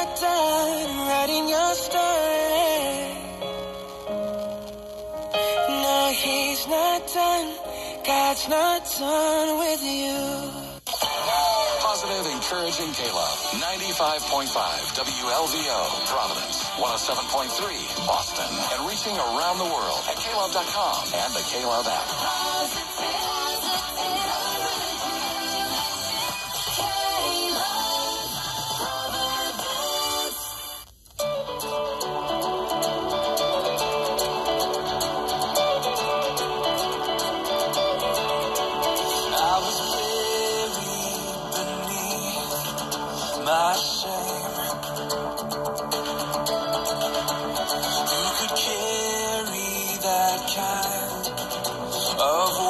done writing your story. No, he's not done. God's not done with you. Positive, encouraging K-Love. 95.5 WLVO, Providence. 107.3 Boston. And reaching around the world at klove.com and the K-Love app. My shame. Who could carry that kind of